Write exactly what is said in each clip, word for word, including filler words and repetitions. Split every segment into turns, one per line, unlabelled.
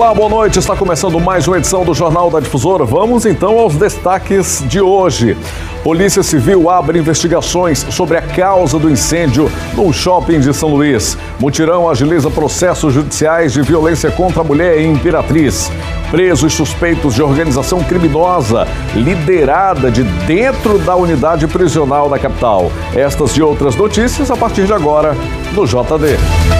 Olá, boa noite. Está começando mais uma edição do Jornal da Difusora. Vamos então aos destaques de hoje. Polícia Civil abre investigações sobre a causa do incêndio no shopping de São Luís. Mutirão agiliza processos judiciais de violência contra a mulher em Imperatriz. Presos suspeitos de organização criminosa liderada de dentro da unidade prisional da capital. Estas e outras notícias a partir de agora no J D.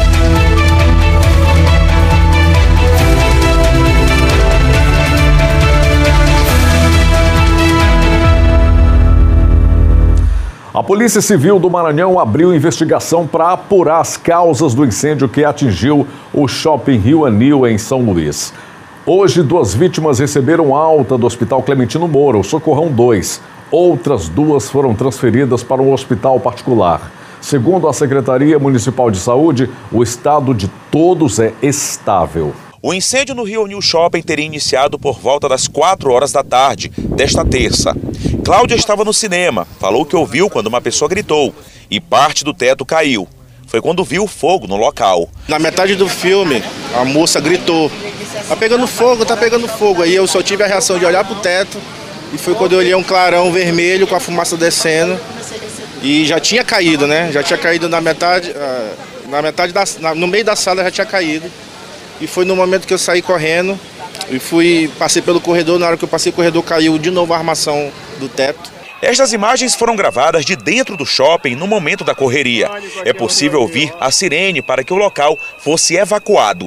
A Polícia Civil do Maranhão abriu investigação para apurar as causas do incêndio que atingiu o Shopping Rio Anil em São Luís. Hoje, duas vítimas receberam alta do Hospital Clementino Moura, o Socorrão dois. Outras duas foram transferidas para um hospital particular. Segundo a Secretaria Municipal de Saúde, o estado de todos é estável.
O incêndio no Rio Anil Shopping teria iniciado por volta das quatro horas da tarde desta terça. Cláudia estava no cinema, falou que ouviu quando uma pessoa gritou e parte do teto caiu. Foi quando viu o fogo no local.
Na metade do filme, a moça gritou: "Tá pegando fogo, tá pegando fogo". Aí eu só tive a reação de olhar pro teto e foi quando eu olhei um clarão vermelho com a fumaça descendo e já tinha caído, né? Já tinha caído na metade, na metade da, no meio da sala já tinha caído. E foi no momento que eu saí correndo e fui, passei pelo corredor. Na hora que eu passei o corredor, caiu de novo a armação do teto.
Estas imagens foram gravadas de dentro do shopping no momento da correria. É possível ouvir a sirene para que o local fosse evacuado.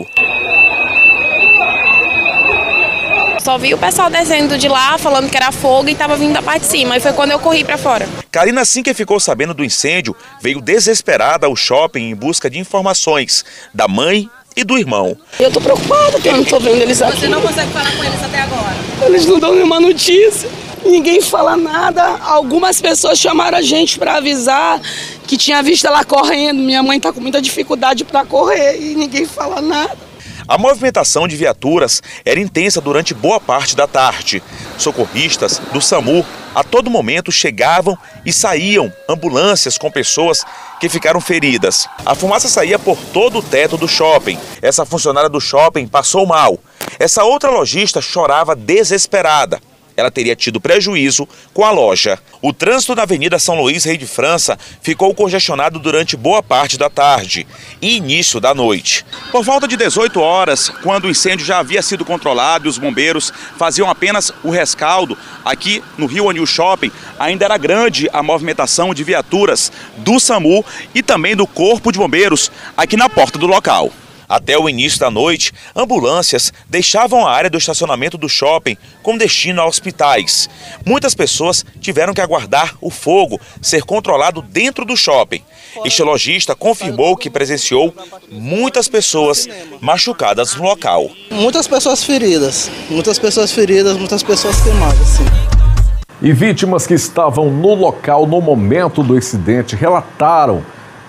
Só vi o pessoal descendo de lá, falando que era fogo e estava vindo da parte de cima. E foi quando eu corri para fora.
Karina, assim que ficou sabendo do incêndio, veio desesperada ao shopping em busca de informações da mãe e do irmão.
Eu tô preocupada que eu não tô vendo eles aqui.
Você não consegue falar com eles até agora?
Eles não dão nenhuma notícia. Ninguém fala nada. Algumas pessoas chamaram a gente para avisar que tinha visto ela correndo. Minha mãe tá com muita dificuldade para correr e ninguém fala nada.
A movimentação de viaturas era intensa durante boa parte da tarde. Socorristas do SAMU a todo momento chegavam e saíam ambulâncias com pessoas que ficaram feridas. A fumaça saía por todo o teto do shopping. Essa funcionária do shopping passou mal. Essa outra lojista chorava desesperada. Ela teria tido prejuízo com a loja. O trânsito na Avenida São Luís, Rei de França, ficou congestionado durante boa parte da tarde e início da noite. Por volta de dezoito horas, quando o incêndio já havia sido controlado e os bombeiros faziam apenas o rescaldo, aqui no Rio Anil Shopping, ainda era grande a movimentação de viaturas do SAMU e também do Corpo de Bombeiros aqui na porta do local. Até o início da noite, ambulâncias deixavam a área do estacionamento do shopping com destino a hospitais. Muitas pessoas tiveram que aguardar o fogo ser controlado dentro do shopping. Este lojista confirmou que presenciou muitas pessoas machucadas no local.
Muitas pessoas feridas, muitas pessoas feridas, muitas pessoas queimadas, sim.
E vítimas que estavam no local no momento do incidente relataram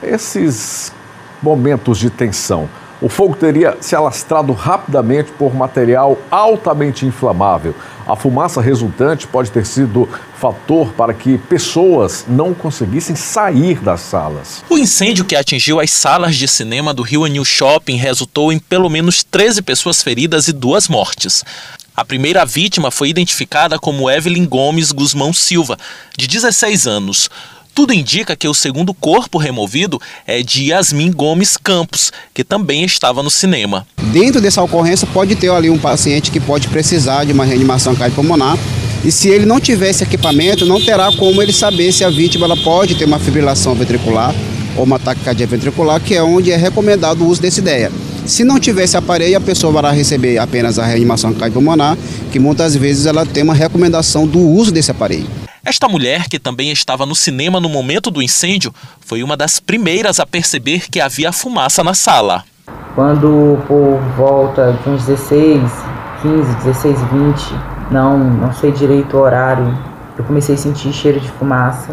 esses momentos de tensão. O fogo teria se alastrado rapidamente por material altamente inflamável. A fumaça resultante pode ter sido fator para que pessoas não conseguissem sair das salas.
O incêndio que atingiu as salas de cinema do Rio Anil Shopping resultou em pelo menos treze pessoas feridas e duas mortes. A primeira vítima foi identificada como Evelyn Gomes Guzmão Silva, de dezesseis anos. Tudo indica que o segundo corpo removido é de Yasmin Gomes Campos, que também estava no cinema.
Dentro dessa ocorrência pode ter ali um paciente que pode precisar de uma reanimação cardiopulmonar e se ele não tiver esse equipamento, não terá como ele saber se a vítima ela pode ter uma fibrilação ventricular ou uma taquicardia ventricular, que é onde é recomendado o uso desse I D E A. Se não tiver esse aparelho, a pessoa vai receber apenas a reanimação cardiopulmonar, que muitas vezes ela tem uma recomendação do uso desse aparelho.
Esta mulher, que também estava no cinema no momento do incêndio, foi uma das primeiras a perceber que havia fumaça na sala.
Quando por volta de uns dezesseis, quinze, dezesseis, vinte, não, não sei direito o horário, eu comecei a sentir cheiro de fumaça.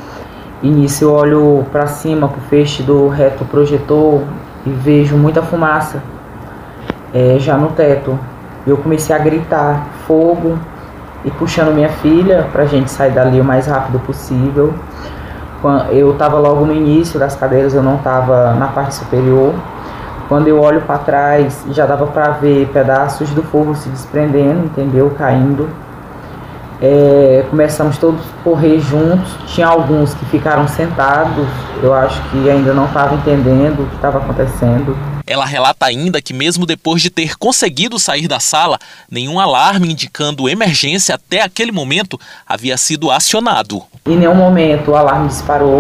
E nisso eu olho para cima, para o feixe do retroprojetor e vejo muita fumaça é, já no teto. Eu comecei a gritar, fogo, e puxando minha filha para a gente sair dali o mais rápido possível. Eu estava logo no início das cadeiras, eu não estava na parte superior. Quando eu olho para trás, já dava para ver pedaços do fogo se desprendendo, entendeu? Caindo. É, começamos todos a correr juntos. Tinha alguns que ficaram sentados. Eu acho que ainda não estavam entendendo o que estava acontecendo.
Ela relata ainda que mesmo depois de ter conseguido sair da sala, nenhum alarme indicando emergência até aquele momento havia sido acionado.
Em nenhum momento o alarme disparou.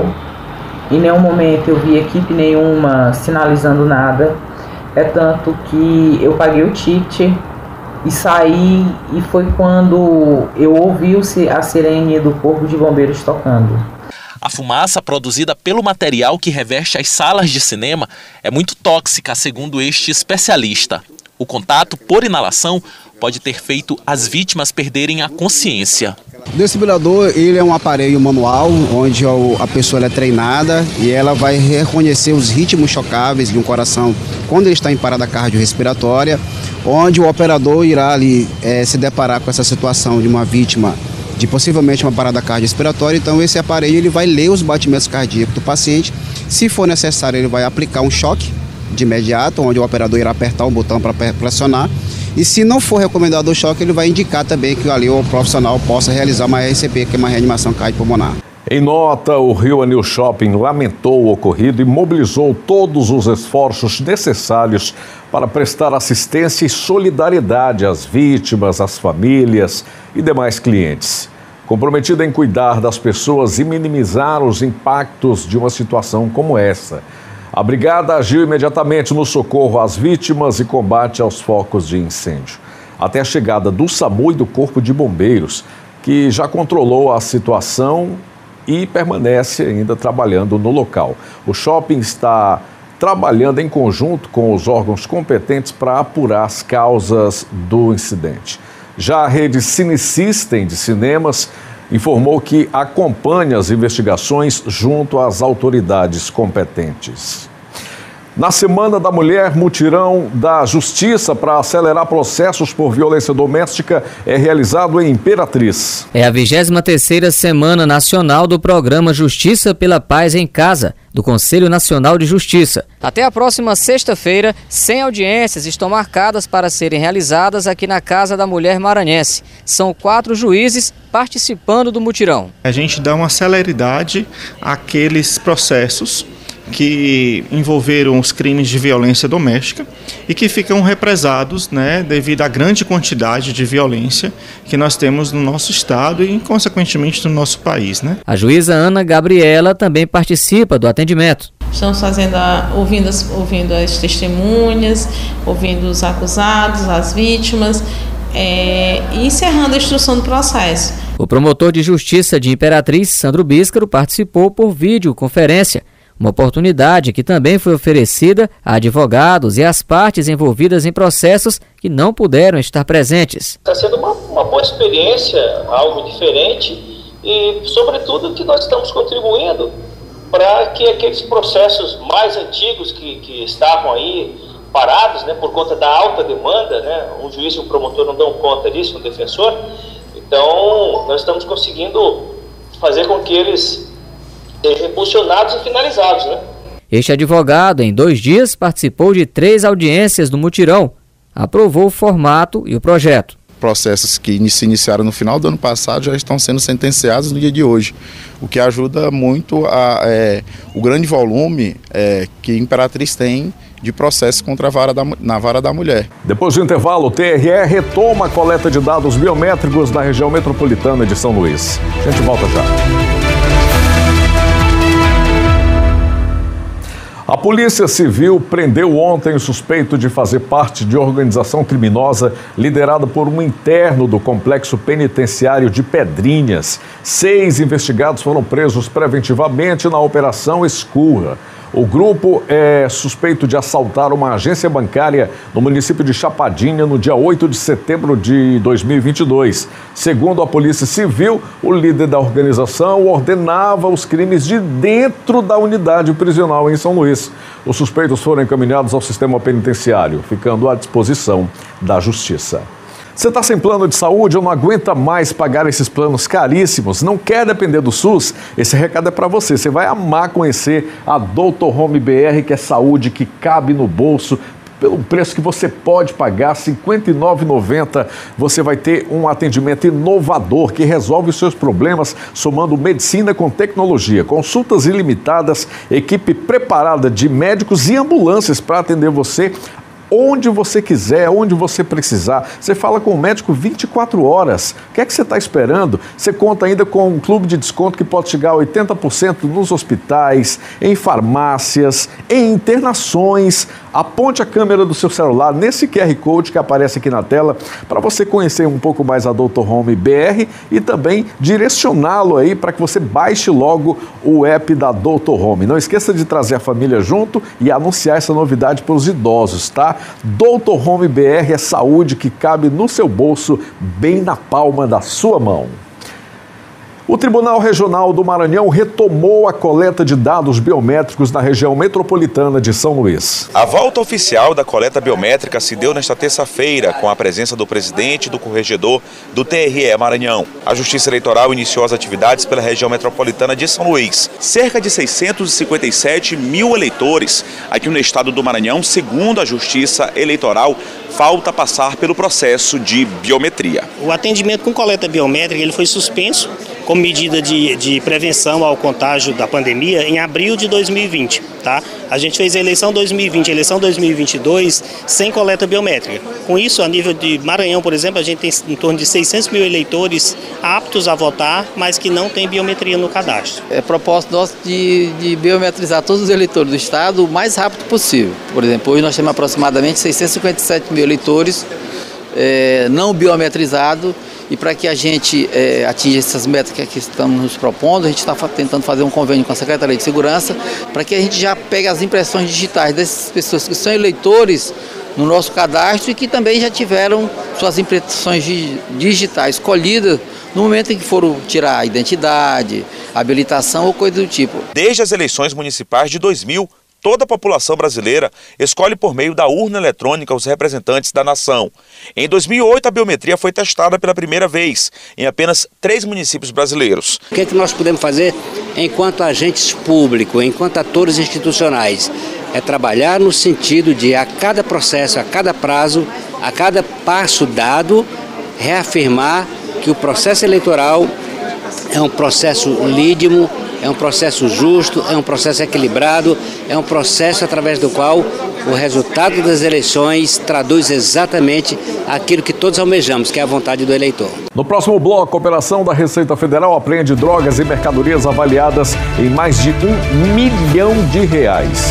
Em nenhum momento eu vi equipe nenhuma sinalizando nada. É tanto que eu paguei o ticket e saí, e foi quando eu ouvi a sirene do Corpo de Bombeiros tocando.
A fumaça produzida pelo material que reveste as salas de cinema é muito tóxica, segundo este especialista. O contato por inalação pode ter feito as vítimas perderem a consciência.
O desfibrilador, ele é um aparelho manual, onde a pessoa é treinada e ela vai reconhecer os ritmos chocáveis de um coração quando ele está em parada cardiorrespiratória, onde o operador irá ali é, se deparar com essa situação de uma vítima de possivelmente uma parada cardiorrespiratória. Então esse aparelho ele vai ler os batimentos cardíacos do paciente. Se for necessário, ele vai aplicar um choque de imediato, onde o operador irá apertar um botão para pressionar. E se não for recomendado o choque, ele vai indicar também que ali o profissional possa realizar uma R C P, que é uma reanimação cardiopulmonar.
Em nota, o Rio Anil Shopping lamentou o ocorrido e mobilizou todos os esforços necessários para prestar assistência e solidariedade às vítimas, às famílias e demais clientes. Comprometida em cuidar das pessoas e minimizar os impactos de uma situação como essa, a brigada agiu imediatamente no socorro às vítimas e combate aos focos de incêndio, até a chegada do SAMU e do Corpo de Bombeiros, que já controlou a situação e permanece ainda trabalhando no local. O shopping está trabalhando em conjunto com os órgãos competentes para apurar as causas do incidente. Já a rede Cine System de cinemas informou que acompanha as investigações junto às autoridades competentes. Na Semana da Mulher, mutirão da Justiça para acelerar processos por violência doméstica é realizado em Imperatriz.
É a vigésima terceira Semana Nacional do Programa Justiça pela Paz em Casa, do Conselho Nacional de Justiça. Até a próxima sexta-feira, cem audiências estão marcadas para serem realizadas aqui na Casa da Mulher Maranhense. São quatro juízes participando do mutirão.
A gente dá uma celeridade àqueles processos que envolveram os crimes de violência doméstica e que ficam represados, né, devido à grande quantidade de violência que nós temos no nosso estado e, consequentemente, no nosso país, né?
A juíza Ana Gabriela também participa do atendimento.
Estamos fazendo a, ouvindo, as, ouvindo as testemunhas, ouvindo os acusados, as vítimas, é, e encerrando a instrução do processo.
O promotor de justiça de Imperatriz, Sandro Bíscaro, participou por videoconferência. Uma oportunidade que também foi oferecida a advogados e às partes envolvidas em processos que não puderam estar presentes.
Está sendo uma, uma boa experiência, algo diferente e, sobretudo, que nós estamos contribuindo para que aqueles processos mais antigos que, que estavam aí parados, né, por conta da alta demanda, né, um juiz e um promotor não dão conta disso, um defensor, então nós estamos conseguindo fazer com que eles repulsionados e finalizados, né?
Este advogado, em dois dias, participou de três audiências do mutirão. Aprovou o formato e o projeto.
Processos que se iniciaram no final do ano passado já estão sendo sentenciados no dia de hoje, o que ajuda muito a, é, o grande volume é, que Imperatriz tem de processos contra a vara da, na vara da mulher.
Depois do intervalo, o T R E retoma a coleta de dados biométricos na região metropolitana de São Luís. A gente volta já. A Polícia Civil prendeu ontem o suspeito de fazer parte de organização criminosa liderada por um interno do complexo penitenciário de Pedrinhas. Seis investigados foram presos preventivamente na Operação Escurra. O grupo é suspeito de assaltar uma agência bancária no município de Chapadinha no dia oito de setembro de dois mil e vinte e dois. Segundo a Polícia Civil, o líder da organização ordenava os crimes de dentro da unidade prisional em São Luís. Os suspeitos foram encaminhados ao sistema penitenciário, ficando à disposição da Justiça. Você está sem plano de saúde ou não aguenta mais pagar esses planos caríssimos? Não quer depender do SUS? Esse recado é para você. Você vai amar conhecer a doutor Home B R, que é saúde que cabe no bolso, pelo preço que você pode pagar, cinquenta e nove reais e noventa centavos, você vai ter um atendimento inovador que resolve os seus problemas, somando medicina com tecnologia, consultas ilimitadas, equipe preparada de médicos e ambulâncias para atender você onde você quiser, onde você precisar. Você fala com o médico vinte e quatro horas. O que é que você está esperando? Você conta ainda com um clube de desconto que pode chegar a oitenta por cento nos hospitais, em farmácias, em internações. Aponte a câmera do seu celular nesse Q R Code que aparece aqui na tela para você conhecer um pouco mais a doutor Home B R e também direcioná-lo aí para que você baixe logo o app da doutor Home. Não esqueça de trazer a família junto e anunciar essa novidade para os idosos, tá? doutor Home B R é saúde que cabe no seu bolso, bem na palma da sua mão. O Tribunal Regional do Maranhão retomou a coleta de dados biométricos na região metropolitana de São Luís.
A volta oficial da coleta biométrica se deu nesta terça-feira, com a presença do presidente e do corregedor do T R E Maranhão. A Justiça Eleitoral iniciou as atividades pela região metropolitana de São Luís. Cerca de seiscentos e cinquenta e sete mil eleitores aqui no estado do Maranhão, segundo a Justiça Eleitoral, falta passar pelo processo de biometria.
O atendimento com coleta biométrica ele foi suspenso como medida de, de prevenção ao contágio da pandemia em abril de dois mil e vinte. Tá? A gente fez a eleição dois mil e vinte, a eleição dois mil e vinte e dois sem coleta biométrica. Com isso, a nível de Maranhão, por exemplo, a gente tem em torno de seiscentos mil eleitores aptos a votar, mas que não tem biometria no cadastro.
É propósito nosso de, de biometrizar todos os eleitores do estado o mais rápido possível. Por exemplo, hoje nós temos aproximadamente seiscentos e cinquenta e sete mil eleitores é, não biometrizados. E para que a gente é, atinja essas metas que estamos nos propondo, a gente está tentando fazer um convênio com a Secretaria de Segurança para que a gente já pegue as impressões digitais dessas pessoas que são eleitores no nosso cadastro e que também já tiveram suas impressões digitais colhidas no momento em que foram tirar a identidade, a habilitação ou coisa do tipo.
Desde as eleições municipais de dois mil, toda a população brasileira escolhe por meio da urna eletrônica os representantes da nação. Em dois mil e oito, a biometria foi testada pela primeira vez em apenas três municípios brasileiros.
O que é que nós podemos fazer enquanto agentes públicos, enquanto atores institucionais? É trabalhar no sentido de, a cada processo, a cada prazo, a cada passo dado, reafirmar que o processo eleitoral é um processo lídimo, é um processo justo, é um processo equilibrado, é um processo através do qual o resultado das eleições traduz exatamente aquilo que todos almejamos, que é a vontade do eleitor.
No próximo bloco, a operação da Receita Federal apreende drogas e mercadorias avaliadas em mais de um milhão de reais.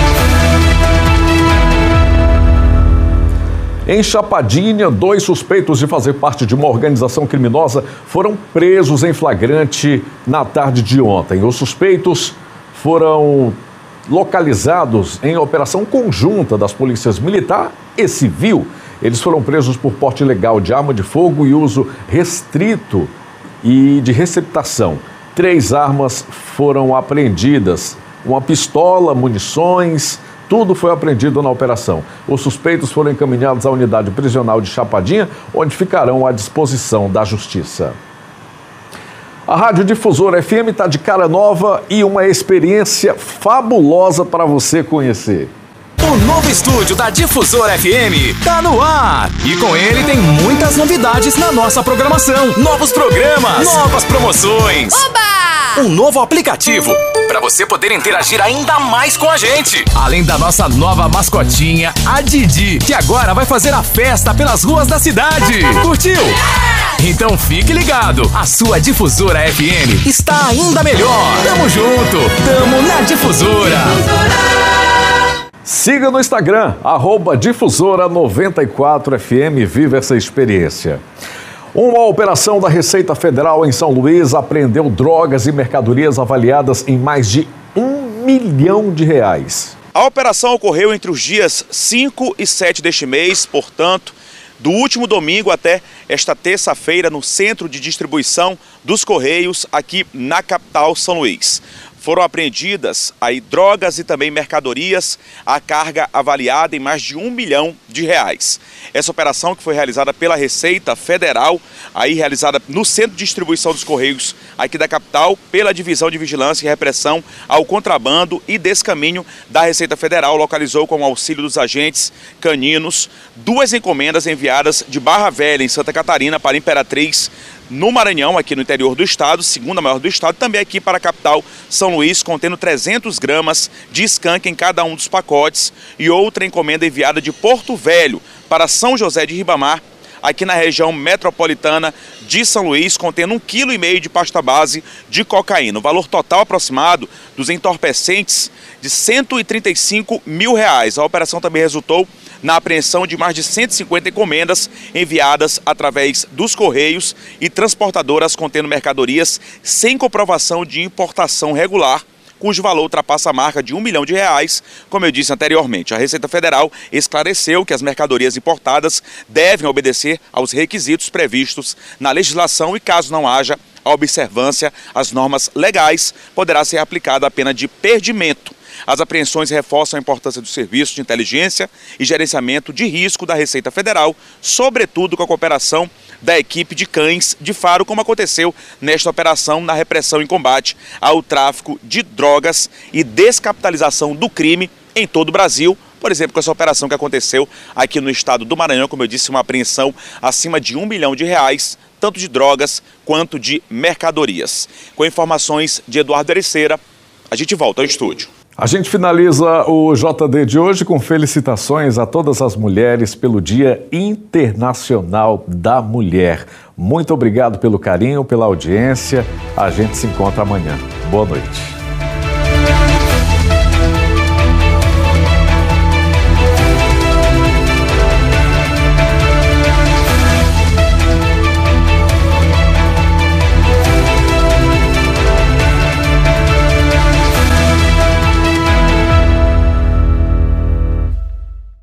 Em Chapadinha, dois suspeitos de fazer parte de uma organização criminosa foram presos em flagrante na tarde de ontem. Os suspeitos foram localizados em operação conjunta das polícias militar e civil. Eles foram presos por porte ilegal de arma de fogo e uso restrito e de receptação. Três armas foram apreendidas, uma pistola, munições. Tudo foi apreendido na operação. Os suspeitos foram encaminhados à unidade prisional de Chapadinha, onde ficarão à disposição da Justiça. A Rádio Difusora F M está de cara nova e uma experiência fabulosa para você conhecer.
O novo estúdio da Difusora F M tá no ar e com ele tem muitas novidades na nossa programação. Novos programas, novas promoções. Oba! Um novo aplicativo para você poder interagir ainda mais com a gente. Além da nossa nova mascotinha, a Didi, que agora vai fazer a festa pelas ruas da cidade. Curtiu? Então fique ligado, a sua Difusora F M está ainda melhor. Tamo junto, tamo na Difusora.
Siga no Instagram, arroba Difusora noventa e quatro F M, viva essa experiência. Uma operação da Receita Federal em São Luís apreendeu drogas e mercadorias avaliadas em mais de um milhão de reais.
A operação ocorreu entre os dias cinco e sete deste mês, portanto, do último domingo até esta terça-feira no Centro de Distribuição dos Correios, aqui na capital São Luís. foram apreendidas aí drogas e também mercadorias, a carga avaliada em mais de um milhão de reais. Essa operação, que foi realizada pela Receita Federal, aí realizada no Centro de Distribuição dos Correios aqui da capital, pela Divisão de Vigilância e Repressão ao Contrabando e Descaminho da Receita Federal, localizou com o auxílio dos agentes caninos duas encomendas enviadas de Barra Velha, em Santa Catarina, para Imperatriz, no Maranhão, aqui no interior do estado, segunda maior do estado, também aqui para a capital São Luís, contendo trezentas gramas de skunk em cada um dos pacotes, e outra encomenda enviada de Porto Velho para São José de Ribamar, aqui na região metropolitana de São Luís, contendo um quilo e meio de pasta base de cocaína. O valor total aproximado dos entorpecentes de cento e trinta e cinco mil reais. A operação também resultou na apreensão de mais de cento e cinquenta encomendas enviadas através dos Correios e transportadoras contendo mercadorias sem comprovação de importação regular, cujo valor ultrapassa a marca de um milhão de reais, como eu disse anteriormente. A Receita Federal esclareceu que as mercadorias importadas devem obedecer aos requisitos previstos na legislação e, caso não haja a observância às normas legais, poderá ser aplicada a pena de perdimento. As apreensões reforçam a importância do serviço de inteligência e gerenciamento de risco da Receita Federal, sobretudo com a cooperação da equipe de cães de Faro, como aconteceu nesta operação na repressão e combate ao tráfico de drogas e descapitalização do crime em todo o Brasil. Por exemplo, com essa operação que aconteceu aqui no estado do Maranhão, como eu disse, uma apreensão acima de um milhão de reais, tanto de drogas quanto de mercadorias. Com informações de Eduardo Ericeira, a gente volta ao estúdio.
A gente finaliza o J D de hoje com felicitações a todas as mulheres pelo Dia Internacional da Mulher. Muito obrigado pelo carinho, pela audiência. A gente se encontra amanhã. Boa noite.